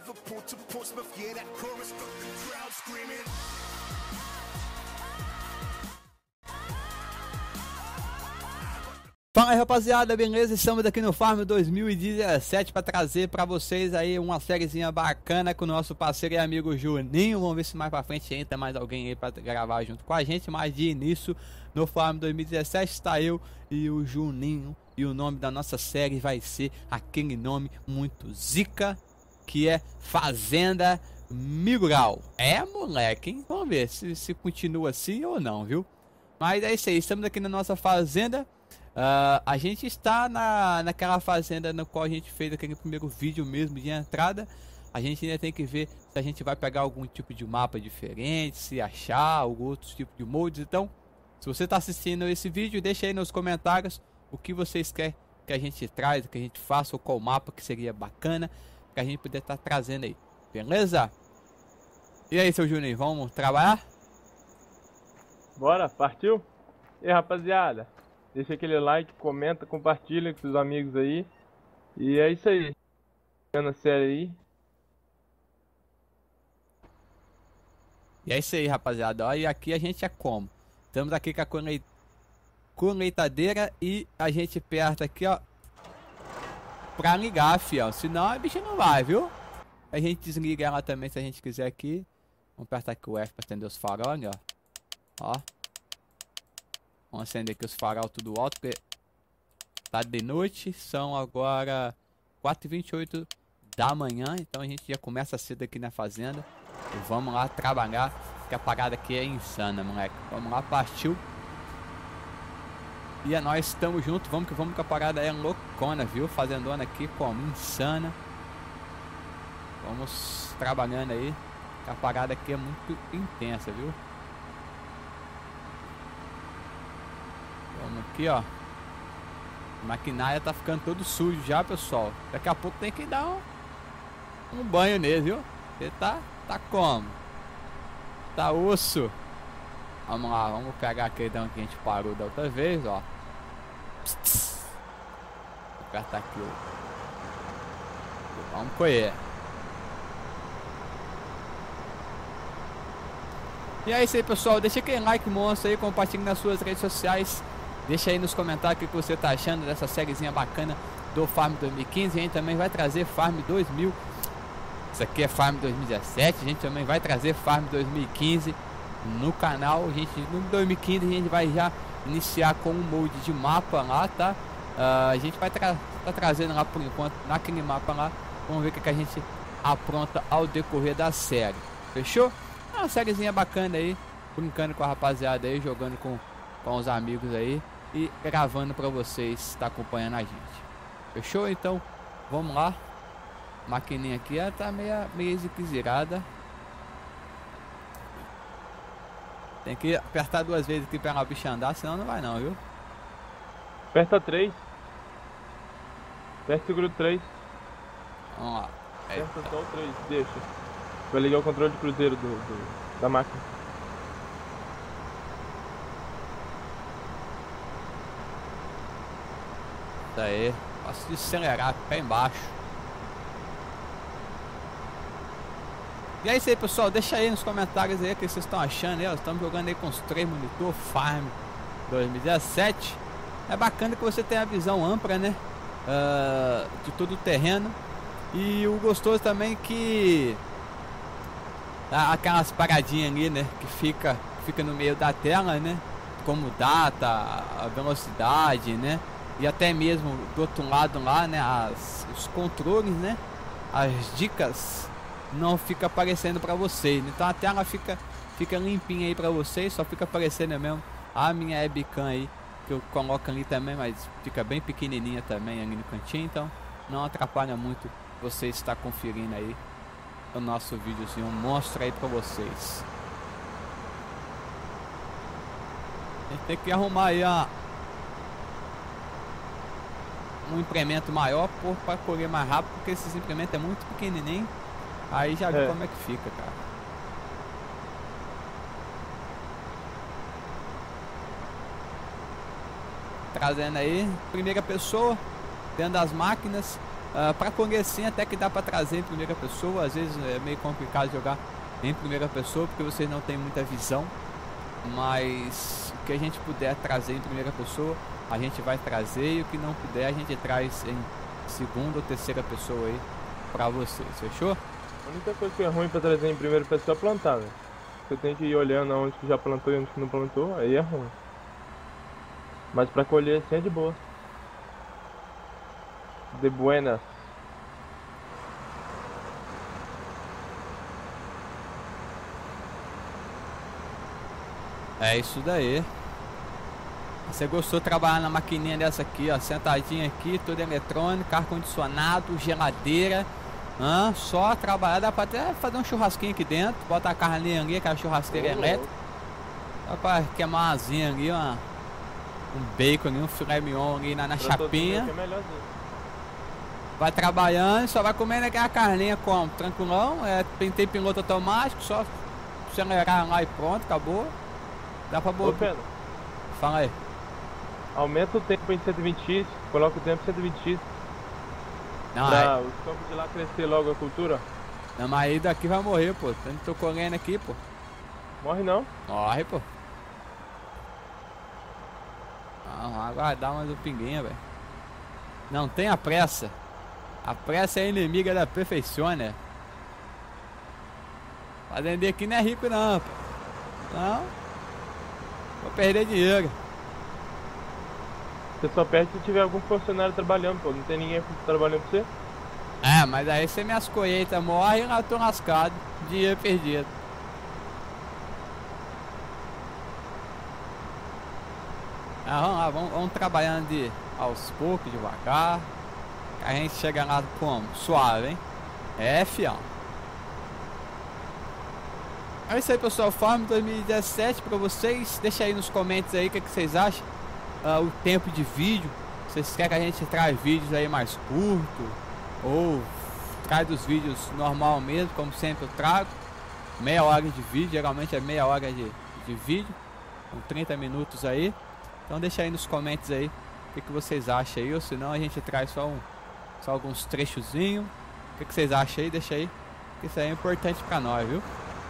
Liverpool to Portsmouth, yeah, that chorus got the crowd screaming. Fala aí, rapaziada, beleza? Estamos aqui no Farm 2017 para trazer para vocês aí uma sériezinha bacana com o nosso parceiro e amigo Juninho. Vamos ver se mais para frente entra mais alguém aí para gravar junto com a gente, mas de início no Farm 2017 está eu e o Juninho, e o nome da nossa série vai ser aquele nome muito zica, que é Fazenda Miguel. É, moleque, hein? Vamos ver se continua assim ou não, viu? Mas é isso aí, estamos aqui na nossa fazenda. A gente está naquela fazenda na qual a gente fez aquele primeiro vídeo mesmo de entrada. A gente ainda tem que ver se a gente vai pegar algum tipo de mapa diferente, se achar algum outro tipo de mods. Então, se você está assistindo esse vídeo, deixa aí nos comentários o que vocês querem que a gente traz, que a gente faça, ou qual mapa que seria bacana que a gente poder estar trazendo aí, beleza? E aí, seu Juninho, vamos trabalhar? Bora, partiu? E aí, rapaziada, deixa aquele like, comenta, compartilha com seus amigos aí. E é isso aí. Vendo a série aí. E é isso aí, rapaziada. Ó, e aqui a gente é como? Estamos aqui com a colheitadeira e a gente aperta aqui, ó, pra ligar, fiel. Senão a bicha não vai, viu? A gente desliga ela também se a gente quiser aqui. Vamos apertar aqui o F pra acender os farol, ó. Ó. Vamos acender aqui os farol tudo alto, porque tá de noite. São agora 4h28 da manhã. Então a gente já começa cedo aqui na fazenda. E vamos lá trabalhar, que a parada aqui é insana, moleque. Vamos lá, partiu. E é nós, estamos juntos. Vamos que a parada é loucona, viu? Fazendona aqui como insana. Vamos trabalhando aí, que a parada aqui é muito intensa, viu? Vamos aqui, ó. A maquinária tá ficando todo sujo já, pessoal. Daqui a pouco tem que dar um banho nele, viu? Ele tá como? Tá osso. Vamos lá, vamos pegar aquele dão que a gente parou da outra vez, ó. Vou apertar aqui o... Vamos colher. E é isso aí, pessoal. Deixa aquele like monstro aí, compartilhe nas suas redes sociais. Deixa aí nos comentários o que você tá achando dessa sériezinha bacana do Farm 2015. A gente também vai trazer Farm 2000. Isso aqui é Farm 2017. A gente também vai trazer Farm 2015 no canal. A gente, no 2015 a gente vai já iniciar com um molde de mapa lá, tá? A gente vai tá trazendo lá por enquanto naquele mapa lá. Vamos ver o que a gente apronta ao decorrer da série. Fechou? É uma sériezinha bacana aí, brincando com a rapaziada aí, jogando com os amigos aí e gravando pra vocês estar acompanhando a gente. Fechou? Então, vamos lá. A maquininha aqui, ela tá meio esquisirada. Tem que apertar 2 vezes aqui pra a bicha andar, senão não vai não, viu? Aperta 3. Aperta e segura o 3. Vamos lá. Aperta só o 3, deixa. Vai ligar o controle de cruzeiro da máquina. Isso aí. Posso acelerar, pé embaixo. E é isso aí, pessoal. Deixa aí nos comentários aí o que vocês estão achando aí. Estamos jogando aí com os 3 monitor Farm 2017. É bacana que você tenha a visão ampla, né? De todo o terreno. E o gostoso também que aquelas paradinhas ali, né? Que fica no meio da tela, né? Como data, a velocidade, né? E até mesmo do outro lado lá, né? Os controles, né? As dicas não fica aparecendo para vocês. Então a tela fica limpinha aí para vocês. Só fica aparecendo mesmo a minha webcam aí, que eu coloco ali também, mas fica bem pequenininha também ali no cantinho. Então não atrapalha muito você estar conferindo aí o nosso videozinho, mostra aí para vocês. A gente tem que arrumar aí um implemento maior para correr mais rápido, porque esse implemento é muito pequenininho. Aí já viu como é que fica, cara. Trazendo aí, primeira pessoa, dentro das máquinas. Pra colher sim, até que dá pra trazer em primeira pessoa. Às vezes é meio complicado jogar em primeira pessoa, porque vocês não tem muita visão. Mas o que a gente puder trazer em primeira pessoa, a gente vai trazer. E o que não puder, a gente traz em segunda ou terceira pessoa aí pra vocês, fechou? A única coisa que é ruim pra trazer em primeira pessoa é plantar, velho. Você tem que ir olhando aonde que já plantou e onde que não plantou, aí é ruim. Mas pra colher assim é de boa. De buenas. É isso daí. Você gostou de trabalhar na maquininha dessa aqui, ó, sentadinha aqui, toda eletrônica, ar-condicionado, geladeira. Só trabalhar, dá pra até fazer um churrasquinho aqui dentro, bota a carninha ali, aquela churrasqueira elétrica. Dá pra queimar uma asinha ali, um bacon ali, um filé mignon ali na chapinha. Vai trabalhando, só vai comendo aquela carninha como? Tranquilão, tem piloto automático, só acelerar lá e pronto, acabou. Dá pra botar. Ô Pedro, fala aí. aumenta o tempo em 120x, coloca o tempo em 120x. Não, pra os campos de lá crescer logo a cultura. Não, mas aí daqui vai morrer, pô. Tô correndo aqui, pô. Morre não. Morre, pô. Vamos aguardar mais um pinguinho, velho. Não tenha pressa. A pressa é inimiga da perfeição, né? Fazendeiro aqui não é rico não, pô. Não. Vou perder dinheiro. Você só perde se tiver algum funcionário trabalhando, pô. Não tem ninguém trabalhando pra você. Mas aí se minhas colheitas morrem, eu tô lascado. Dinheiro perdido. Vamos lá, vamos trabalhando aos poucos, devagar. A gente chega lá como? Suave, hein? Fião. É isso aí, pessoal. Farm 2017 pra vocês. Deixa aí nos comentários aí o que vocês acham. O tempo de vídeo. Vocês querem que a gente traga vídeos aí mais curto? Ou traz os vídeos normal mesmo, como sempre eu trago. Meia hora de vídeo, geralmente é meia hora de vídeo. Com 30 minutos aí. Então deixa aí nos comentários aí o que vocês acham aí. Ou senão a gente traz só alguns trechozinhos. O que vocês acham aí? Deixa aí. Isso aí é importante pra nós, viu?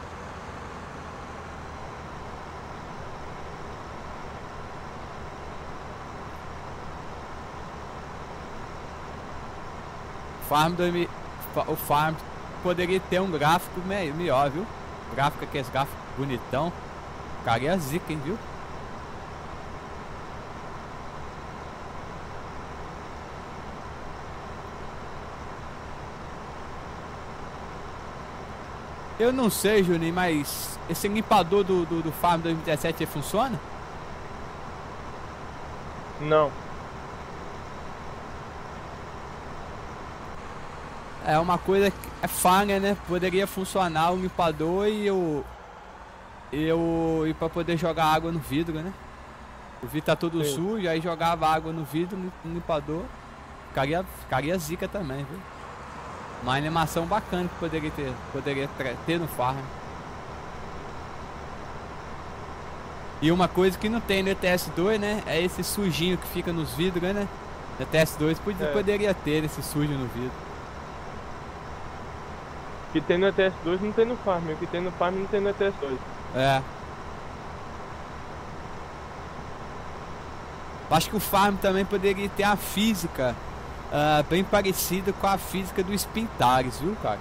O Farm poderia ter um gráfico melhor, viu? Gráfico, aqueles gráficos bonitão. Ficaria zica, hein, viu? Eu não sei, Juninho, mas esse limpador do Farm 2017 funciona? Não. É uma coisa que é falha, né? Poderia funcionar o limpador e para poder jogar água no vidro, né? O vidro tá todo Sim. sujo, aí jogava água no vidro, no limpador. Ficaria zica também, viu? Uma animação bacana que poderia ter no Farm. E uma coisa que não tem no ETS2, né? É esse sujinho que fica nos vidros, né? No ETS2 poderia ter esse sujo no vidro. O que tem no ETS2 não tem no Farm. O que tem no Farm não tem no ETS2. Acho que o Farm também poderia ter a física bem parecida com a física do Spintaris, viu, cara?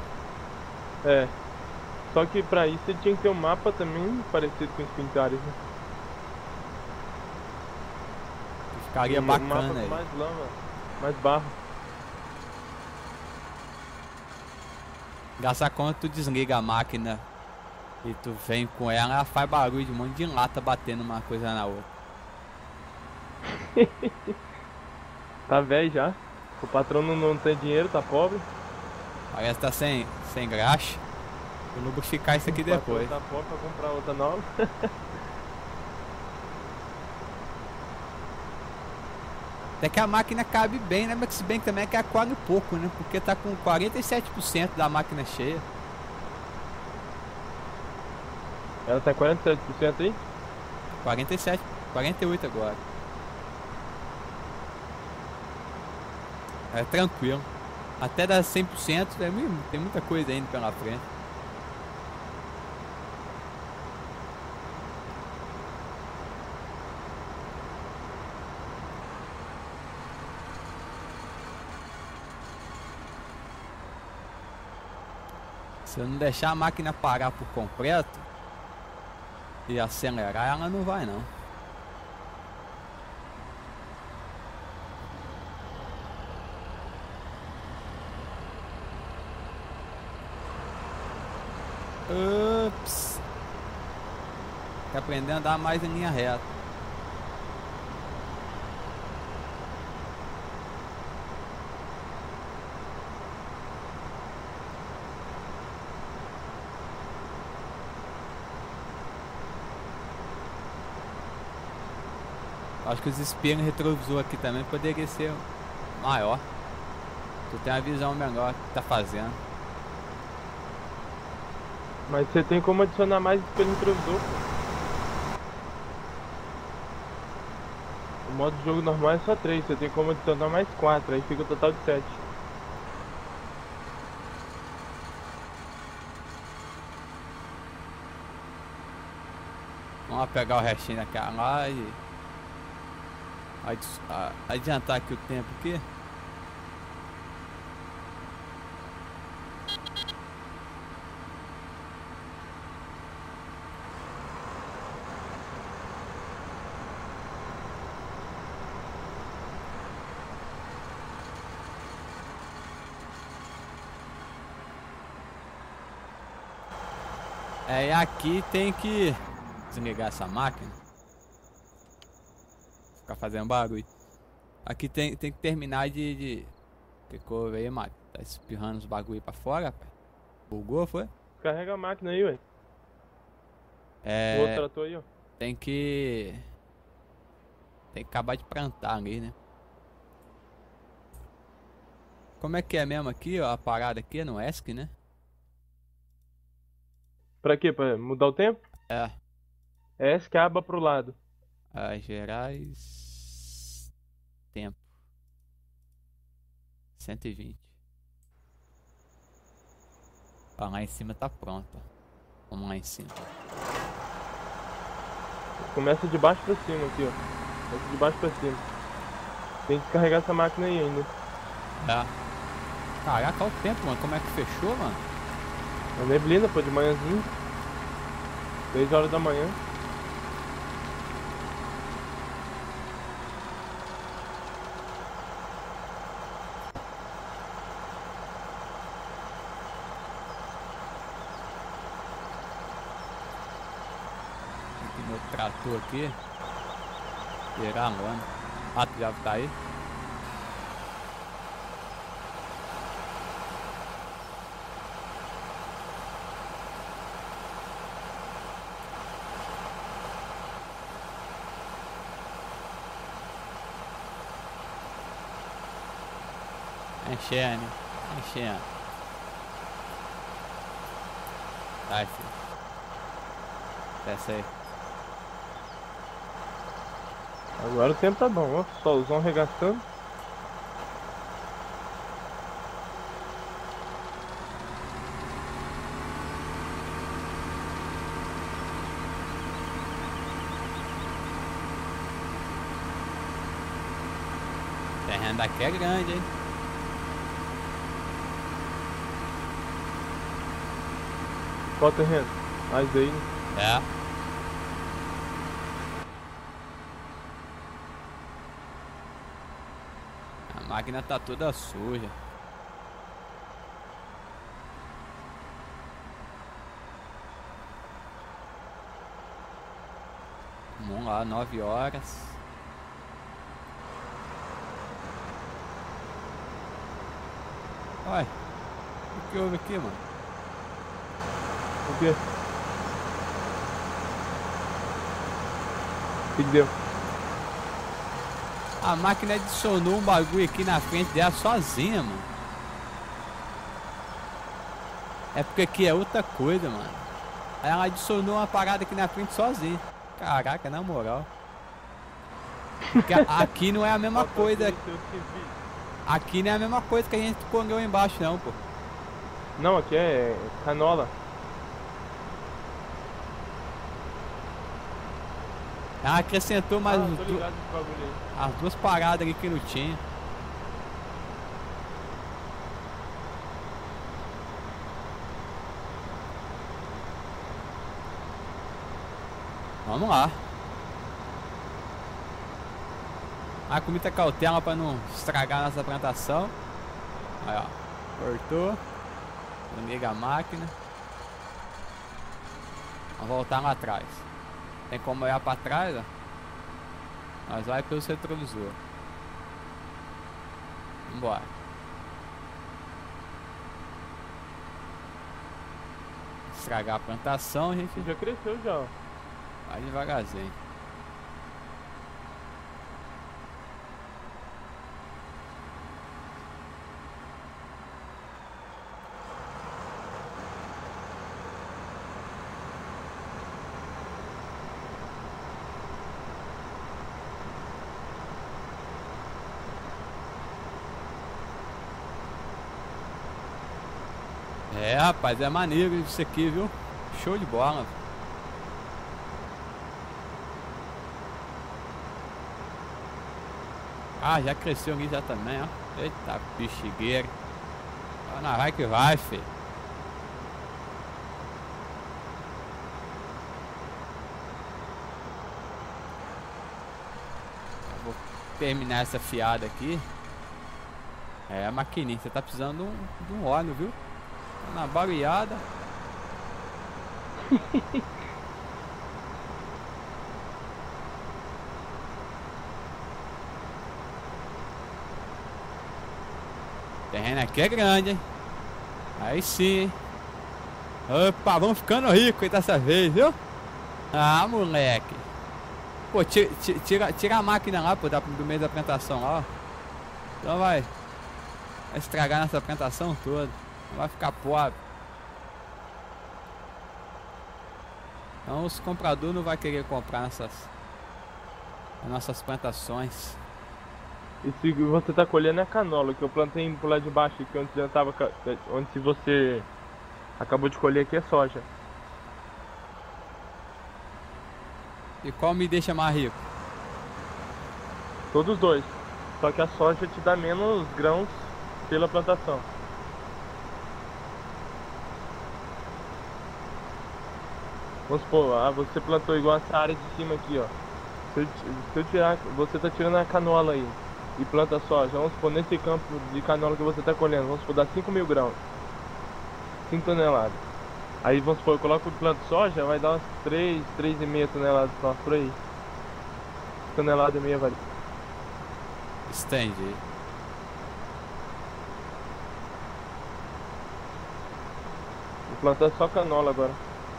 Só que pra isso ele tinha que ter um mapa também parecido com o Spintaris, né? Ficaria Um bacana mapa aí. mais lama, mais barro. Gastar quando tu desliga a máquina e tu vem com ela faz barulho de um monte de lata batendo uma coisa na outra. Tá velho já. O patrão não tem dinheiro, tá pobre. Parece que tá sem graxa. Eu vou lubrificar isso aqui O patrão depois. tá pobre pra comprar outra nova. Até que a máquina cabe bem, né? Mas se bem que também é que é quase pouco, né? Porque tá com 47% da máquina cheia. Ela tá 47% aí? 47, 48 agora. É tranquilo. Até dar 100%, tem muita coisa ainda pela frente. Se eu não deixar a máquina parar por completo e acelerar, ela não vai não. Ups. Tá aprendendo a andar mais em linha reta. Acho que os espelhos retrovisor aqui também poderia ser maior. Tu tem uma visão melhor do que tá fazendo. Mas você tem como adicionar mais espelho retrovisor, pô. O modo de jogo normal é só 3, você tem como adicionar mais 4, aí fica o total de 7. Vamos pegar o restinho daquela lá e adiantar aqui o tempo aqui. E aqui tem que desligar essa máquina. Ficar fazendo barulho. Aqui tem que terminar de... Que couve aí, máquina? Tá espirrando os bagulho pra fora, rapaz. Bugou, foi? Carrega a máquina aí, ué. O outro trator aí, ó. Tem que acabar de plantar ali, né? Como é que é mesmo aqui, ó? A parada aqui é no ESC, né? Pra quê? Pra mudar o tempo? É. É esse que aba pro lado. As gerais... Tempo. 120. Ó, lá em cima tá pronto, ó. Vamos lá em cima. Começa de baixo pra cima aqui, ó. Começa de baixo pra cima. Tem que carregar essa máquina aí ainda. É. Caraca, olha o tempo, mano. Como é que fechou, mano? A neblina, pô, de manhãzinho. 6 horas da manhã. Aqui meu trator aqui. Tirar a lona. Ah, tu já tá aí? Enchendo, enchendo. Vai, filho. Desce aí. Agora o tempo tá bom, ó. Solzão arregaçando. O terreno daqui é grande, hein? Qual terreno? Mais aí, né? É. A máquina tá toda suja. Vamos lá, 9 horas. Olha, o que houve aqui, mano? O quê? O que deu? A máquina adicionou um bagulho aqui na frente dela sozinha, mano. É porque aqui é outra coisa, mano. Aí ela adicionou uma parada aqui na frente sozinha. Caraca, na moral. Porque aqui não é a mesma coisa. Aqui não é a mesma coisa que a gente colheu embaixo não, pô. Não, aqui é canola. Ah, acrescentou mais Tô ligado nesse bagulho aí. as duas paradas ali que não tinha. Vamos lá. Ah, com muita cautela para não estragar a nossa plantação. Aí, ó. Cortou. Liga a máquina. Vamos voltar lá atrás. Tem como olhar para trás, ó. Nós vai pelo retrovisor. Vambora. Estragar a plantação, a gente Já cresceu já, ó. vai devagarzinho. É, rapaz, é maneiro isso aqui, viu? Show de bola. Ah, já cresceu ali já também, ó. Eita, bexigueira. Ó, vai que vai, filho. Eu vou terminar essa fiada aqui. É, a maquininha, você tá precisando de um óleo, viu? Tá na barulhada. O terreno aqui é grande, hein? Aí sim, hein? Opa, vamos ficando ricos aí dessa vez, viu? Ah, moleque. Pô, tira a máquina lá, pô, do meio da plantação lá, ó. Então vai estragar nossa plantação toda. Não vai ficar pobre. Então os compradores não vão querer comprar nossas plantações. E se você tá colhendo é canola, que eu plantei por lá de baixo, que onde já tava, onde se você acabou de colher aqui é soja. E qual me deixa mais rico? Todos os dois. Só que a soja te dá menos grãos pela plantação. Vamos supor, você plantou igual essa área de cima aqui, ó. Se eu tirar, você tá tirando a canola aí e planta soja, vamos supor, nesse campo de canola que você tá colhendo, vamos supor, dá 5.000 grãos, 5 toneladas. Aí vamos supor, eu coloco o planto soja, vai dar umas 3,5 toneladas só por aí. Tonelada e meia, vale. Estende. Vou plantar só canola agora.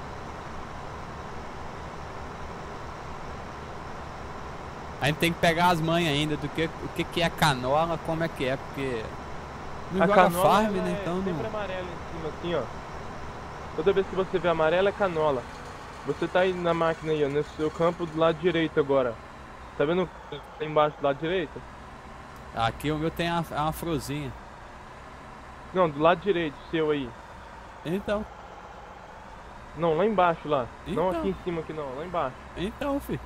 A gente tem que pegar as manhas ainda do que o que é canola, como é que é, porque não A joga canola farm, ela né? é Então sempre não. amarela em cima, assim, ó. Toda vez que você vê amarela é canola. Você tá aí na máquina aí, ó, no seu campo do lado direito agora. Tá vendo lá embaixo do lado direito? Aqui o meu tem uma frozinha. Não, do lado direito, seu aí. Então, Não, lá embaixo lá. Não Então. aqui em cima aqui não, lá embaixo. filho.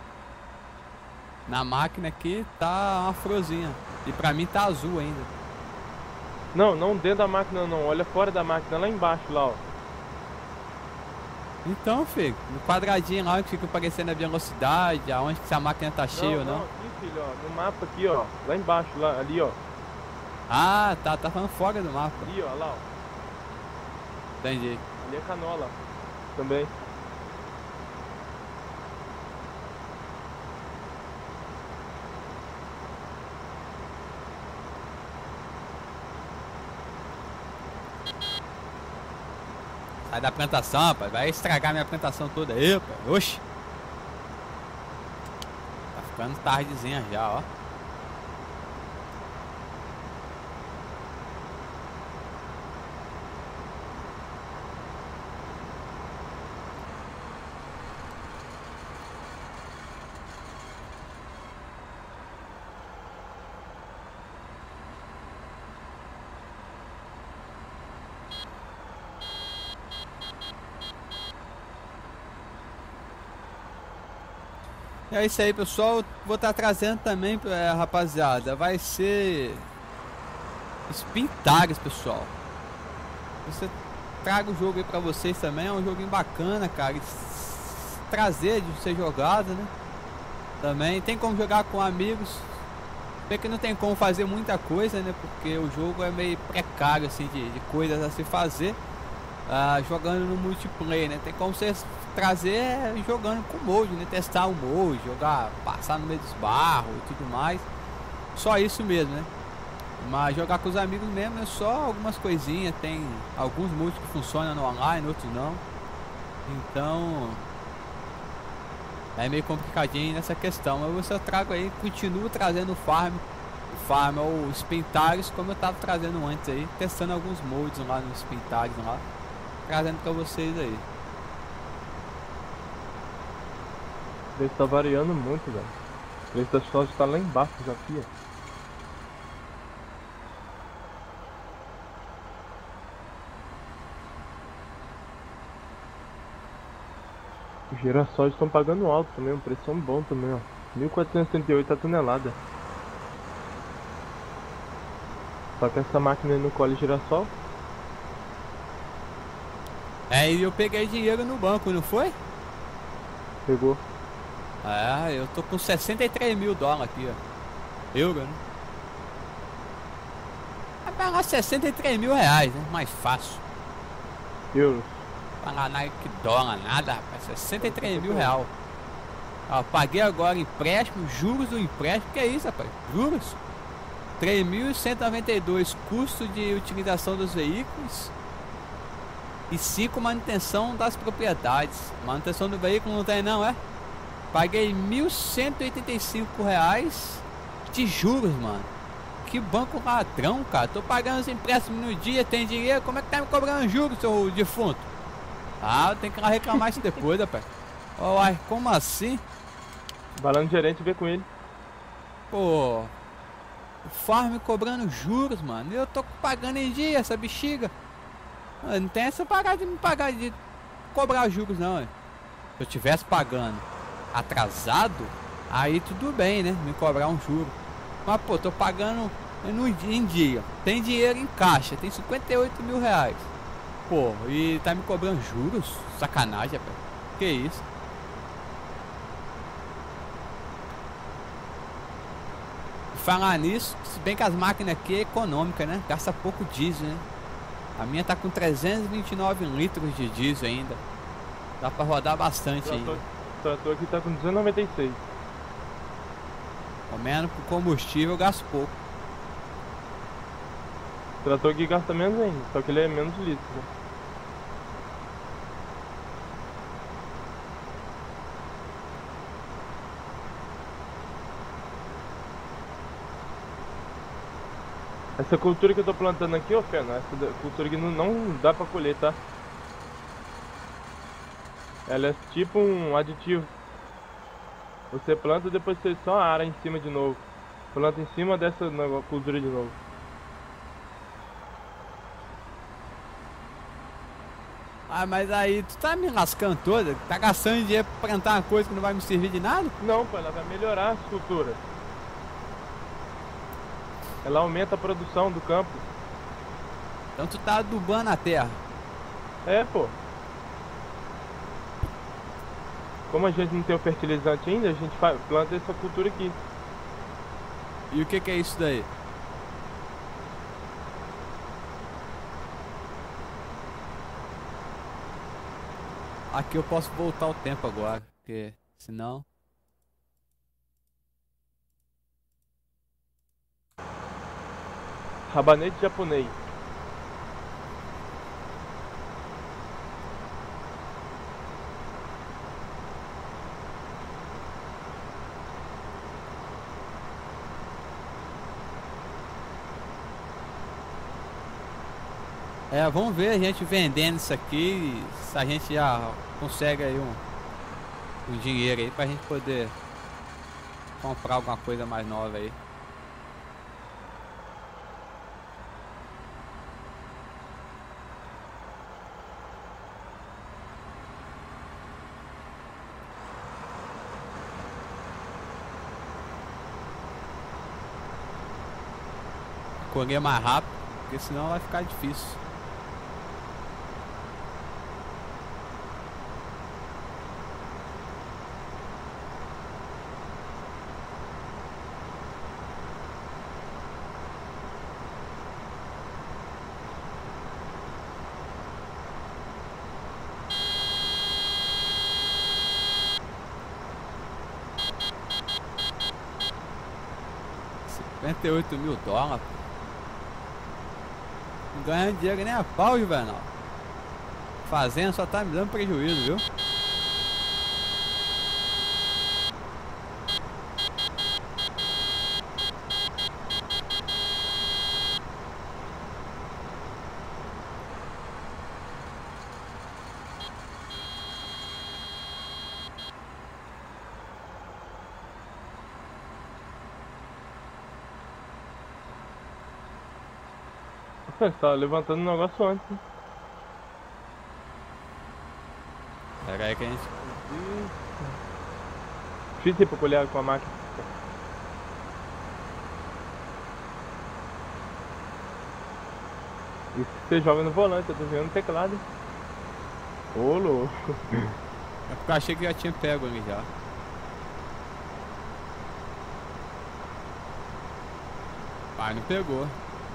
Na máquina aqui tá uma frozinha. E pra mim tá azul ainda. Não, não dentro da máquina não, olha fora da máquina, lá embaixo lá, ó. Então, filho, no quadradinho lá que fica aparecendo a velocidade, aonde que se a máquina tá cheia ou não. Aqui, filho, ó, no mapa aqui, ó. Lá embaixo, lá, ali, ó. Ah, tá falando fora do mapa. Ali, ó, lá, ó. Entendi. Ali é canola também. Sai da plantação, rapaz. Vai estragar minha plantação toda aí, rapaz. Oxi. Tá ficando tardezinha já, ó. É isso aí, pessoal. Vou estar trazendo também, rapaziada. Vai ser Spintares, pessoal. Você traga o jogo aí pra vocês também. É um joguinho bacana, cara. Trazer de ser jogado, né? Também tem como jogar com amigos. Bem que não tem como fazer muita coisa, né? Porque o jogo é meio precário, assim, de coisas a se fazer. Jogando no multiplayer, né? Tem como você trazer jogando com mode, né? Testar o mode, jogar, passar no meio dos barros e tudo mais. Só isso mesmo, né? Mas jogar com os amigos mesmo é só algumas coisinhas. Tem alguns modes que funcionam no online, outros não. Então é meio complicadinho nessa questão. Mas você trago aí, continuo trazendo o farm ou Spintares, como eu tava trazendo antes aí, testando alguns modes lá no Spintares lá, trazendo pra vocês aí. O preço tá variando muito, velho. O preço das soja tá lá embaixo já aqui, ó. Os girassóis estão pagando alto também, um preço bom também, ó. 1.478 a tonelada. Só que essa máquina aí não colhe girassol. E eu peguei dinheiro no banco, não foi? Pegou. Eu tô com 63 mil dólares aqui, ó. Euro, né? Vai pagar 63 mil reais, né? Mais fácil. Euros. Pagar nada que dólar, nada, rapaz. 63 mil reais. Paguei agora empréstimo, juros do empréstimo. Que é isso, rapaz? Juros? 3.192 custo de utilização dos veículos. E 5 manutenção das propriedades. Manutenção do veículo não tem não, é? Paguei R$1.185 de juros, mano. Que banco ladrão, cara. Tô pagando os empréstimos no dia, tem dinheiro. Como é que tá me cobrando juros, seu defunto? Eu tenho que ir lá reclamar isso depois, rapaz. Uai, como assim? Vai lá no gerente ver com ele. Pô, o farm cobrando juros, mano. Eu tô pagando em dia essa bexiga. Não tem essa de cobrar juros, não. Se eu tivesse pagando atrasado, aí tudo bem, né? Me cobrar um juro. Mas, pô, tô pagando em dia. Tem dinheiro em caixa, tem 58 mil reais. Pô, e tá me cobrando juros? Sacanagem, rapaz. Que isso? Falar nisso, se bem que as máquinas aqui é econômica, né? Gasta pouco diesel, né? A minha tá com 329 litros de diesel ainda. Dá pra rodar bastante ainda. O trator aqui tá com 296. Ao menos pro combustível eu gasto pouco. O trator aqui gasta menos ainda, só que ele é menos litros, né? Essa cultura que eu tô plantando aqui, ó, Feno, essa cultura que não dá pra colher, tá? Ela é tipo um aditivo. Você planta e depois você só ara em cima de novo. Planta em cima dessa cultura de novo. Mas aí tu tá me lascando toda? Tá gastando dinheiro pra plantar uma coisa que não vai me servir de nada? Não, pô, ela vai melhorar a cultura. Ela aumenta a produção do campo. Então tu tá adubando a terra. É, pô. Como a gente não tem o fertilizante ainda, a gente planta essa cultura aqui. E o que é isso daí? Aqui eu posso voltar o tempo agora, porque senão... Rabanete japonês. Vamos ver a gente vendendo isso aqui, se a gente já consegue aí um dinheiro aí pra gente poder comprar alguma coisa mais nova aí. correr mais rápido, porque senão vai ficar difícil. $58.000. Não ganha dinheiro nem a pau, Juvenal. Fazenda só tá me dando prejuízo, viu? Você tá levantando o negócio antes. Né? Pera aí que a gente... Difícil pra colher com a máquina. Isso você joga no volante, eu tô vendo no teclado. Ô, louco. É porque eu achei que já tinha pego ali já. Mas não pegou.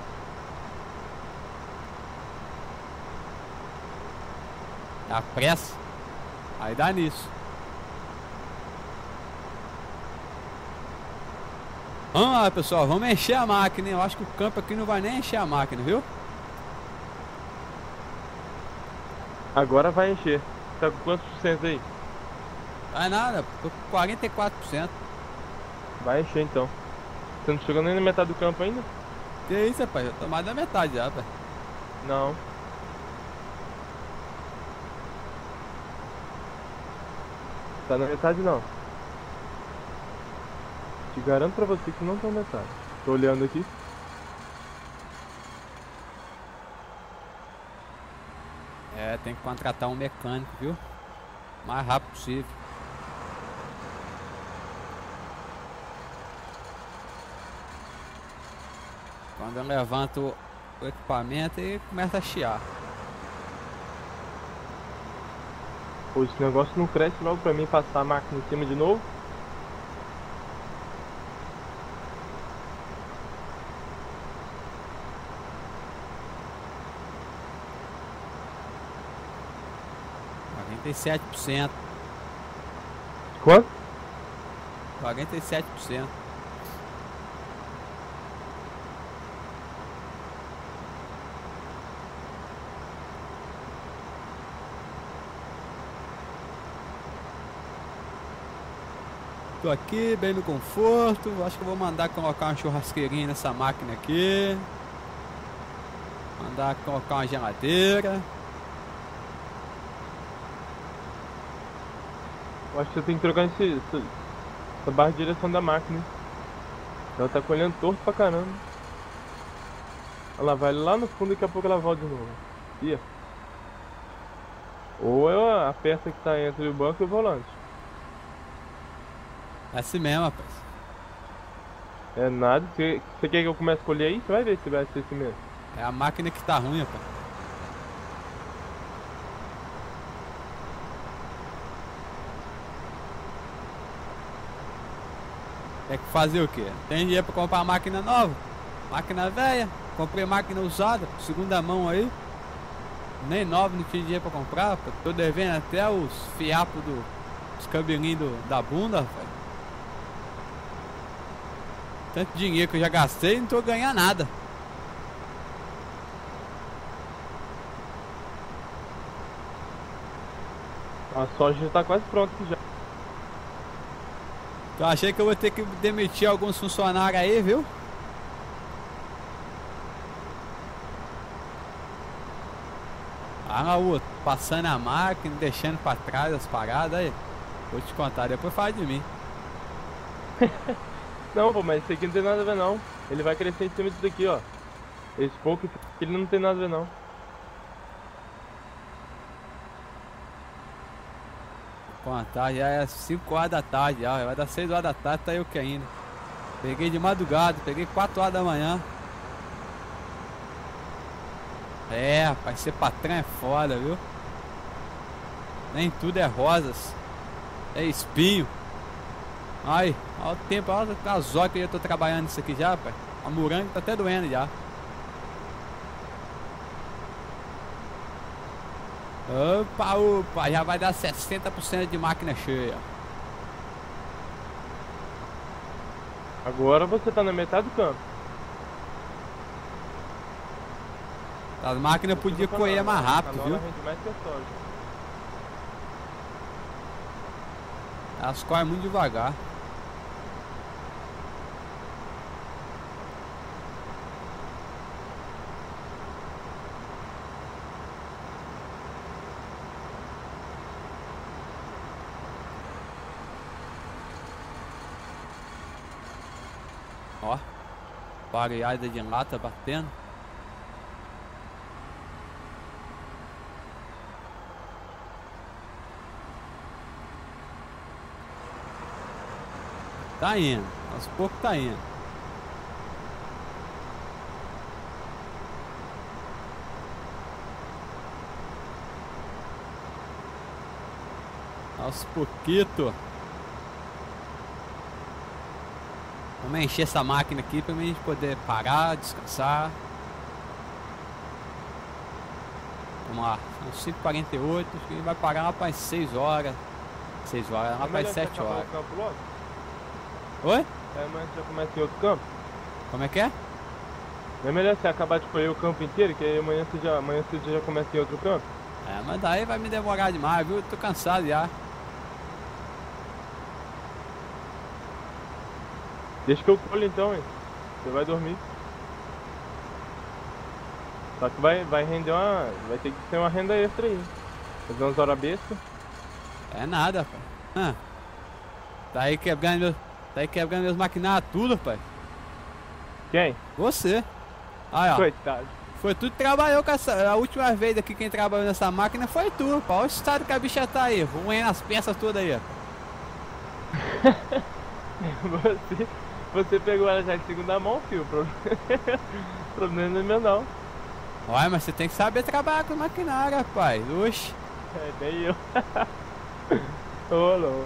A pressa, aí dá nisso. Vamos lá, pessoal, vamos encher a máquina, hein? Eu acho que o campo aqui não vai nem encher a máquina, viu? Agora vai encher. Tá com quantos por cento aí? Vai nada, tô com 44%. Vai encher então. Você não chegou nem na metade do campo ainda? Que isso, rapaz? Já tô mais da metade já, rapaz. Não. Tá na metade não. Te garanto pra você que não tá na metade. Tô olhando aqui. É, tem que contratar um mecânico, viu? O mais rápido possível. Quando eu levanto o equipamento e começa a chiar. Pô, esse negócio não cresce logo pra mim passar a máquina em cima de novo. %. Quanto? 47%. Tô aqui, bem no conforto. Acho que eu vou mandar colocar uma churrasqueirinha nessa máquina aqui. Mandar colocar uma geladeira. Eu acho que você tem que trocar essa barra de direção da máquina. Hein? Ela tá colhendo torto pra caramba. Ela vai lá no fundo e daqui a pouco ela volta de novo. Ia. Ou é a peça que tá entre o banco e o volante. É assim mesmo, rapaz. É nada. Você quer que eu comece a colher aí? Você vai ver se vai ser assim mesmo. É a máquina que tá ruim, rapaz. Tem que fazer o quê? Tem dinheiro pra comprar máquina nova? Máquina velha? Comprei máquina usada, segunda mão aí. Nem nova, não tinha dinheiro pra comprar, rapaz. Tô devendo até os fiapos dos cabelinhos da bunda, rapaz. Tanto dinheiro que eu já gastei e não tô ganhando nada. A soja já tá quase pronta aqui já. Eu achei que eu vou ter que demitir alguns funcionários aí, viu? Ah, lá o outro, passando a máquina, deixando pra trás as paradas aí. Vou te contar, depois fala de mim. Não, pô, mas isso aqui não tem nada a ver não. Ele vai crescer em cima disso daqui, ó. Esse pouco aqui, ele não tem nada a ver não. Contar, já é 5 horas da tarde, já vai dar 6 horas da tarde, tá eu que ainda. Peguei de madrugada, peguei 4 horas da manhã. É, rapaz, ser patrão é foda, viu? Nem tudo é rosas. É espinho. Ai, olha o tempo, olha a zóia que eu tô trabalhando isso aqui já, rapaz. A muranga tá até doendo já. Opa, opa, já vai dar 60% de máquina cheia. Agora você tá na metade do campo. As máquinas podiam colher mais rápido, viu? Rende mais que a soja. Elas correm muito devagar. Ó, pareada de lata batendo. Tá indo, aos poucos tá indo. Aos pouquitos. Vamos encher essa máquina aqui pra gente poder parar, descansar. Vamos lá, são 5h48, acho que vai parar lá para 6 horas. 6 horas, lá para 7 horas. Oi? É, mas já começa em outro campo? Como é que é? Não é melhor você acabar de colher o campo inteiro, que aí amanhã você já começa em outro campo? É, mas daí vai me demorar demais, viu? Tô cansado já. Deixa que eu colho então, hein? Você vai dormir. Só que vai render uma... Vai ter que ser uma renda extra aí. Fazer umas horas bestas. É nada, pai. Tá aí quebrando meus maquinários tudo, pai. Quem? Você. Aí, ó. Coitado. Foi tu que trabalhou com essa... A última vez aqui quem trabalhou nessa máquina foi tu, pá. Olha o estado que a bicha tá aí. Ruim as peças todas aí, ó. Você pegou ela já de segunda mão, filho. O problema não é meu, não. Olha, mas você tem que saber trabalhar com maquinário, rapaz. Oxi. É, nem eu. Ô, louco.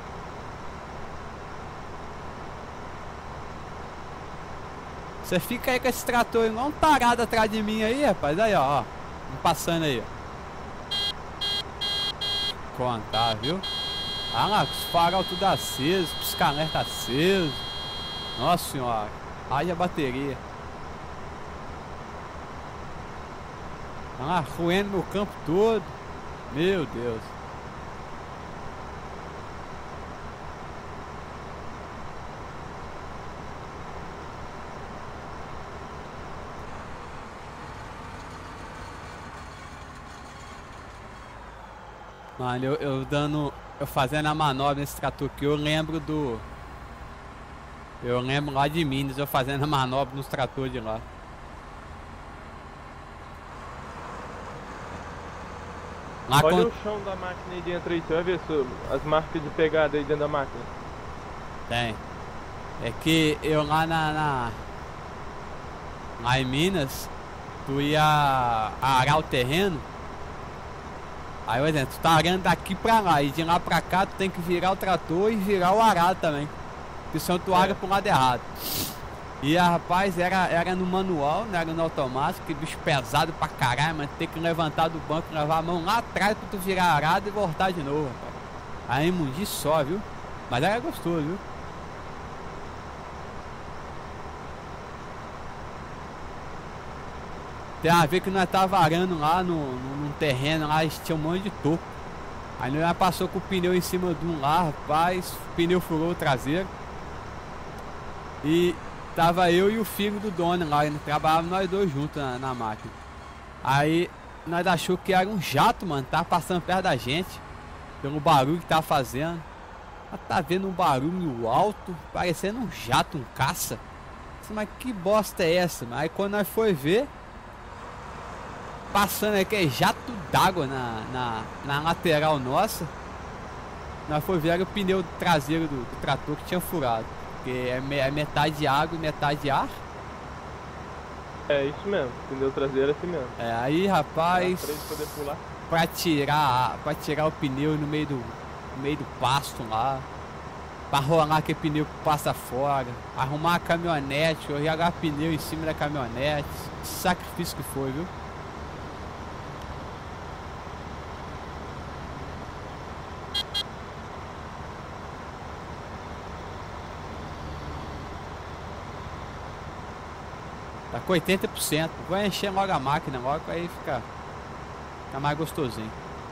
Você fica aí com esse trator igual um tarado atrás de mim aí, rapaz. Aí, ó. Passando aí, ó. Contar, viu? Ah lá, os farol tudo aceso, pisca-alerta aceso. Nossa senhora. Haja bateria. Ah lá, roendo meu campo todo. Meu Deus. Mano, eu fazendo a manobra nesse trator aqui, eu lembro lá de Minas, eu fazendo a manobra nos tratores de lá. Olha o chão da máquina aí dentro aí, você vai ver as marcas de pegada aí dentro da máquina. Tem. É que eu lá lá em Minas, tu ia arar o terreno. Aí, por exemplo, tu tá arando daqui pra lá e de lá pra cá tu tem que virar o trator e virar o arado também. Porque senão tu ara pro lado errado. E rapaz, era no manual, não era no automático, que bicho pesado pra caralho, mas tem que levantar do banco, levar a mão lá atrás pra tu virar arado e voltar de novo, rapaz. Aí imundi só, viu? Mas era gostoso, viu? Tem uma vez que nós tava arando lá num terreno lá, tinha um monte de toco. Aí nós passou com o pneu em cima de um lá, rapaz, o pneu furou o traseiro. E tava eu e o filho do dono lá, trabalhávamos nós dois juntos na máquina. Aí nós achou que era um jato, mano, tava passando perto da gente, pelo barulho que tava fazendo. Nós tá vendo um barulho alto, parecendo um jato, um caça. Mas que bosta é essa, mano? Aí quando nós foi ver, passando aquele jato d'água na lateral nossa, nós foi ver o pneu traseiro do trator que tinha furado. Porque é metade água e metade ar. É isso mesmo, pneu traseiro é assim mesmo. É, aí, Pra rapaz, frente poder pular. pra tirar o pneu no meio do pasto lá, pra rolar aquele pneu que passa fora, arrumar a caminhonete, ou jogar pneu em cima da caminhonete, que sacrifício que foi, viu? Tá com 80%. Vou encher logo a máquina logo, aí fica mais gostosinho.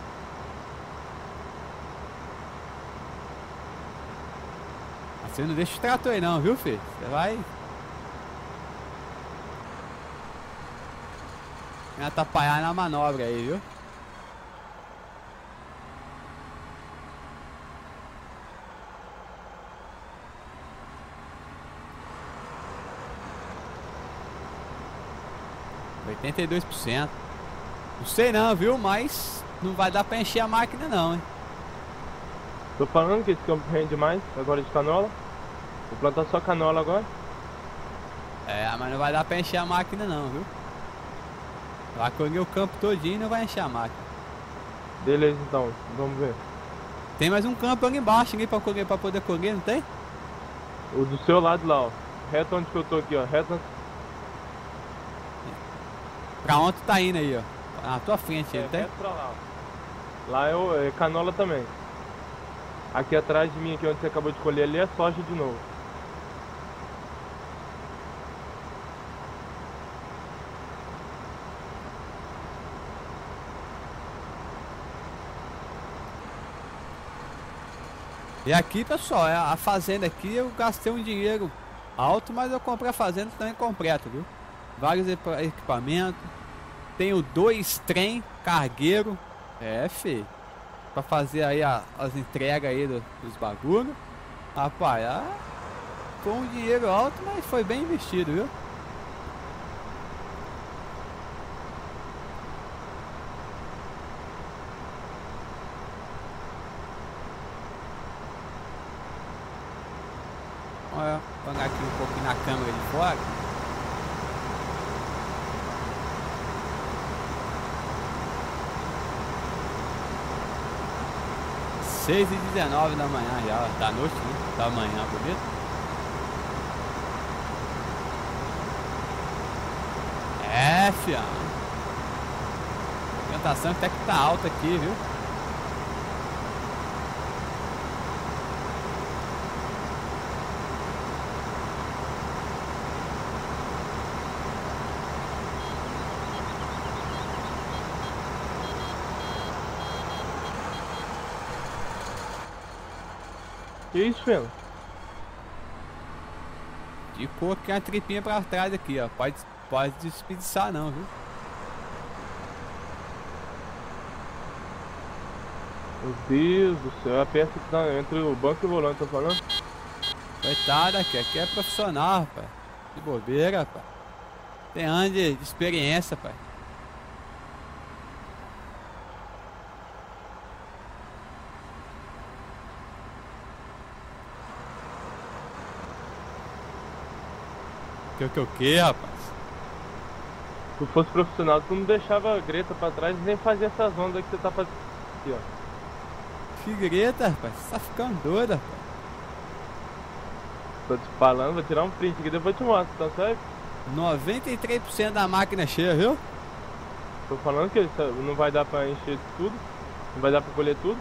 Mas você não deixa o trator aí não, viu, filho? Você vai me atrapalhar na manobra aí, viu? %. Não sei não, viu? Mas não vai dar pra encher a máquina não, hein? Tô falando que esse campo rende mais agora de canola. Vou plantar só canola agora. É, mas não vai dar pra encher a máquina não, viu? Vai colher o campo todinho e não vai encher a máquina. Beleza então, vamos ver. Tem mais um campo ali embaixo ali pra colher, pra poder colher, não tem? O do seu lado lá, ó. Reto onde que eu tô aqui, ó. Reto. Pra onde tu tá indo aí, ó? Na tua frente aí, não tem? Reto pra lá, ó. Lá é canola também. Aqui atrás de mim, aqui onde você acabou de colher ali, é soja de novo. E aqui, pessoal, a fazenda aqui eu gastei um dinheiro alto, mas eu comprei a fazenda também completa, viu? Vários equipamentos. Tenho 2 trem cargueiro. É, filho. Pra fazer aí as entregas aí dos bagulho. Rapaz, foi um dinheiro alto, mas foi bem investido, viu? Olha, vou pegar aqui um pouquinho na câmera de fora. Seis e 19 da manhã já, da noite, né? Da manhã, bonito. É, fião. A plantação até que tá alta aqui, viu? Que isso, Feno? Ficou aqui uma tripinha pra trás aqui, ó. Pode desperdiçar não, viu? Meu Deus do céu, a peça que tá entre o banco e o volante, tô falando? Coitada, aqui é profissional, rapaz. De bobeira, rapaz. Tem anos de experiência, rapaz. O que, rapaz? Se tu fosse profissional, tu não deixava a greta pra trás e nem fazia essas ondas que você tá fazendo aqui, ó. Que greta, rapaz? Você tá ficando doido, rapaz. Tô te falando, vou tirar um print aqui, depois eu te mostro, tá certo? 93% da máquina cheia, viu? Tô falando que não vai dar pra encher tudo, não vai dar pra colher tudo.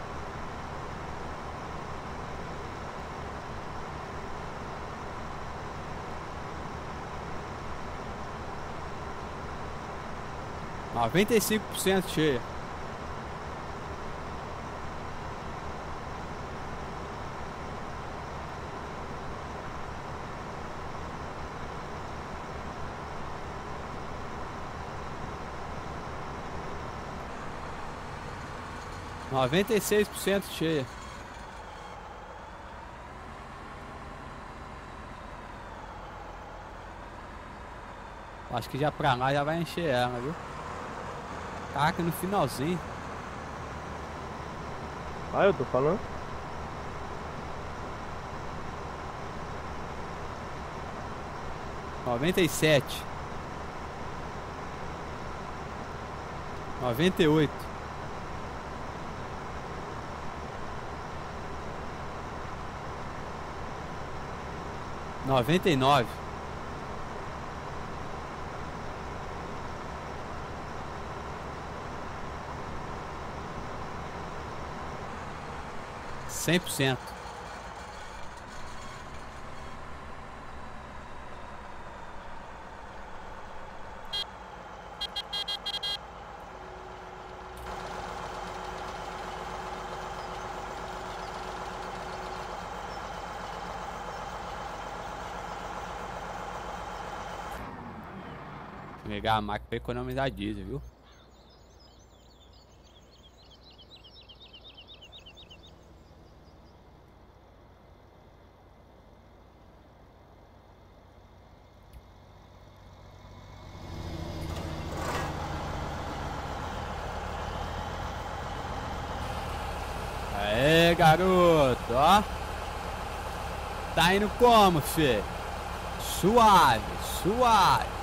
Ó, 95% cheia. – 96% cheia. Acho que já pra lá já vai encher ela, viu? Taca no finalzinho. Ah, eu tô falando. – 97. 98. 99. 100%. Vou ligar a máquina para economizar diesel, viu? Aê, garoto, ó. Tá indo como, fê? Suave, suave.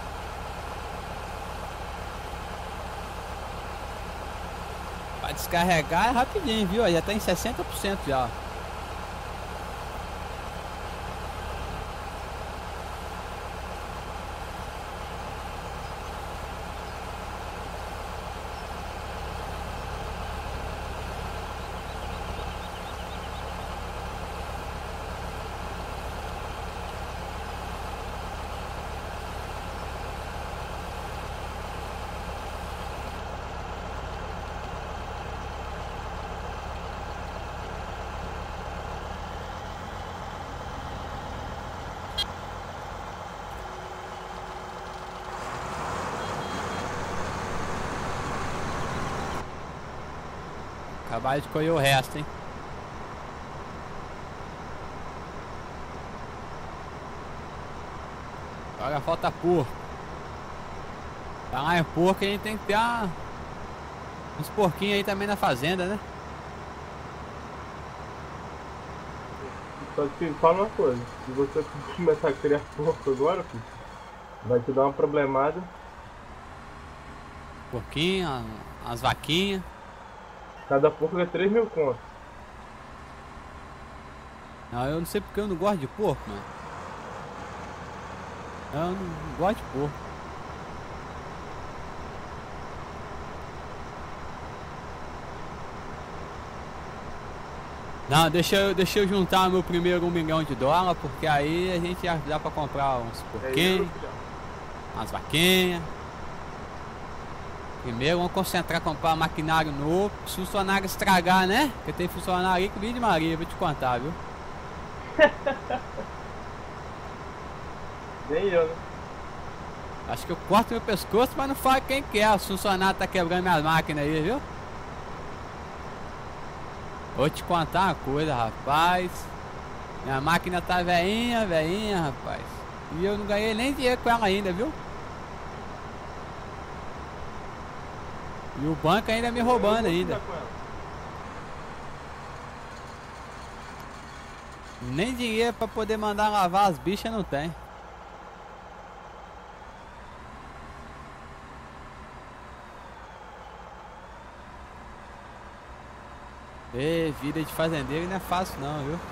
Pra descarregar é rapidinho, viu? Já tá em 60% já. Acabaram de colher o resto, hein? Agora falta porco. Tá lá em porco, a gente tem que ter uns porquinhos aí também na fazenda, né? Só te fala uma coisa, se você começar a criar porco agora, filho, vai te dar uma problemada. Porquinho, as vaquinhas. Cada porco é 3.000 conto. Não, eu não sei porque eu não gosto de porco, mano. Eu não gosto de porco. Não, deixa eu juntar meu primeiro $1 milhão, porque aí a gente já dá pra comprar uns porquinhos, umas vaquinhas. Primeiro vamos concentrar em comprar maquinário novo. Se o funcionário estragar, né? Porque tem funcionário aí que vive de Maria, vou te contar, viu? Nem eu, né? Acho que eu corto meu pescoço, mas não falo quem que é. O funcionário tá quebrando minhas máquinas aí, viu? Vou te contar uma coisa, rapaz. Minha máquina tá velhinha, rapaz. E eu não ganhei nem dinheiro com ela ainda, viu? E o banco ainda me roubando ainda. Nem dinheiro pra poder mandar lavar as bichas não tem. Vida de fazendeiro não é fácil não, viu?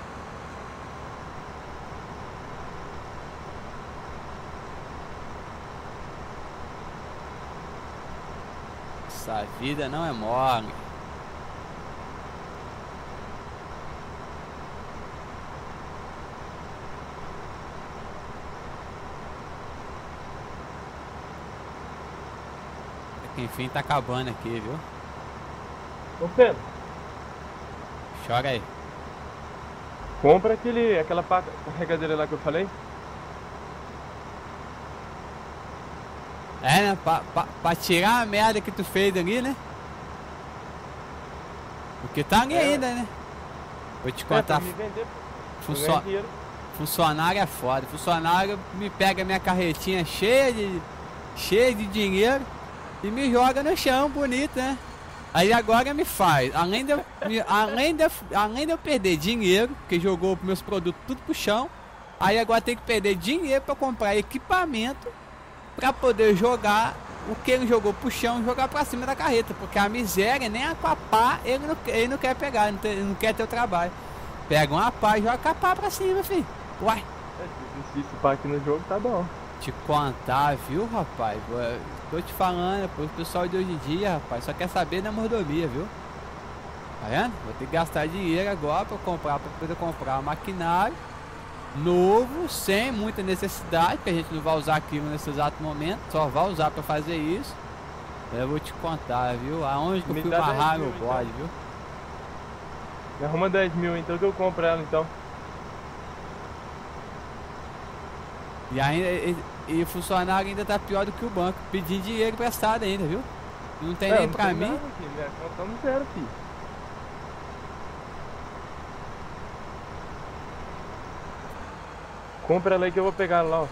Essa vida não é mole. Enfim, tá acabando aqui, viu? Ô Pedro, chora aí. compra aquela carregadeira lá que eu falei. É, né? Pra tirar a merda que tu fez ali, né? Porque tá ali ainda, né? Vou te contar. Me vender, Funcionário é foda. Funcionário me pega minha carretinha cheia de dinheiro e me joga no chão, bonito, né? Aí agora me faz, além de eu perder dinheiro, que jogou meus produtos tudo pro chão, aí agora tem que perder dinheiro para comprar equipamento para poder jogar o que ele jogou pro chão e jogar pra cima da carreta, porque a miséria, nem a pá, ele não quer pegar, ele não quer ter o trabalho. Pega uma pá e joga com a pá pra cima, filho. Uai. Se pá aqui no jogo, tá bom. Te contar, viu, rapaz? Tô te falando, pô, o pessoal de hoje em dia, rapaz, só quer saber da mordomia, viu? Tá vendo? Vou ter que gastar dinheiro agora pra poder comprar um maquinário novo, sem muita necessidade, porque a gente não vai usar aquilo nesse exato momento, só vai usar pra fazer isso. Eu vou te contar, viu? Aonde que eu fui amarrar meu bode, viu? Me arruma 10 mil então que eu compro ela então. E ainda, e o funcionário ainda tá pior do que o banco, pedindo dinheiro emprestado ainda, viu? Não tem nem pra mim. Minha conta não zero, filho. Compra ela aí que eu vou pegar lá, ó.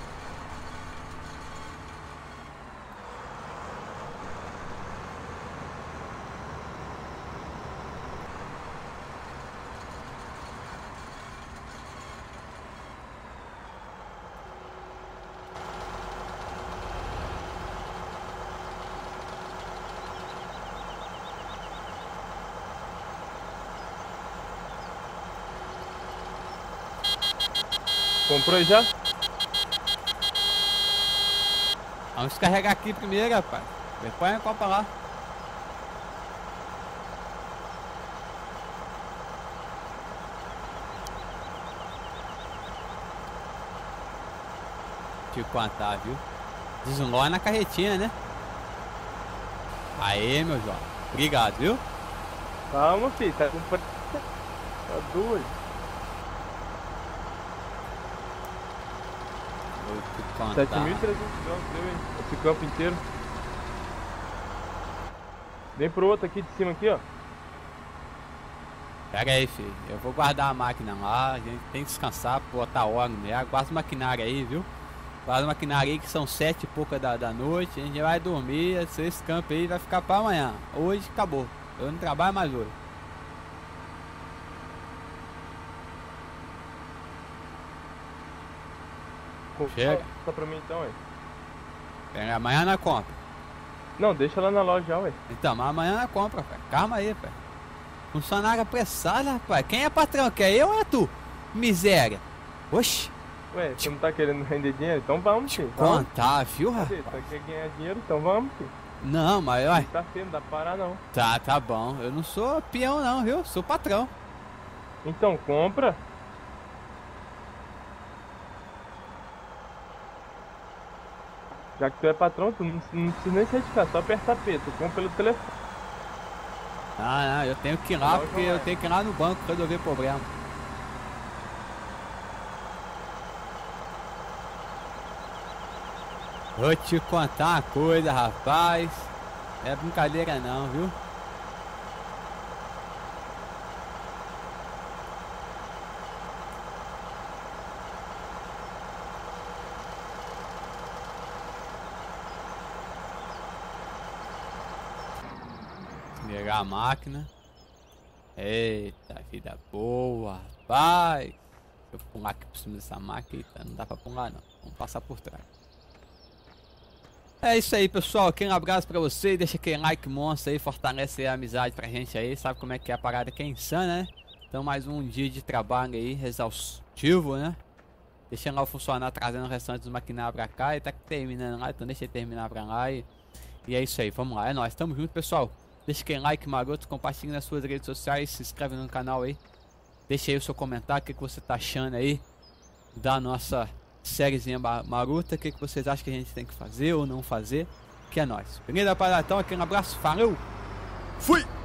Comprou já? Vamos descarregar aqui primeiro, rapaz. Depois a gente compra lá. Te contar, viu? Desenrola na carretinha, né? Aê, meu João. Obrigado, viu? Calma, filho. Tá comprando. Tá doido. Vou te contar. 7.300 gramas, deu, hein? Esse campo inteiro. Vem pro outro aqui de cima aqui, ó. Pega aí, filho. Eu vou guardar a máquina lá. A gente tem que descansar, pô, tá hora, né? Guarda o maquinário aí, viu? Guarda o maquinário aí que são 7 e pouca da noite. A gente vai dormir. Esse campo aí vai ficar pra amanhã. Hoje acabou. Eu não trabalho mais hoje. Chega. Só pra mim então, ué. Pega, amanhã na compra. Não, deixa lá na loja já, ué. Então, mas amanhã na compra, pai. Calma aí, pai. Funcionário apressado, rapaz. Quem é patrão? Quer eu ou é tu? Miséria. Oxi. Ué, você não tá querendo render dinheiro? Então vamos, filho. Contar, viu, Cadê? rapaz? Você quer ganhar dinheiro? Então vamos, filho. Não, mas olha. Tá feio, não dá pra parar não. Tá bom. Eu não sou peão não, viu? Sou patrão. Então compra. Já que tu é patrão, tu não precisa nem certificar, só apertar P, tu compra pelo telefone. Não, eu tenho que ir lá porque eu tenho que ir lá no banco resolver problema. Vou te contar uma coisa, rapaz. É brincadeira não, viu? Ligar a máquina. Eita, vida boa, rapaz. Deixa eu pular aqui por cima dessa máquina. Eita, não dá pra pular não. Vamos passar por trás. É isso aí, pessoal. Aquele abraço pra vocês. Deixa aquele like monstro aí. Fortalece a amizade pra gente aí. Sabe como é que é a parada que é insana, né? Então mais um dia de trabalho aí. Exaustivo, né? Deixando lá o funcionário trazendo o restante dos maquinários pra cá. E tá terminando lá. Então deixa ele terminar pra lá. E é isso aí. Vamos lá. É nóis. Tamo junto, pessoal. Deixa aquele like maroto. Compartilhe nas suas redes sociais. Se inscreve no canal aí. Deixa aí o seu comentário. O que você tá achando aí da nossa sériezinha maruta, o que vocês acham que a gente tem que fazer ou não fazer, que é nóis. Beleza, rapaziada? Então, aquele abraço, falou, fui!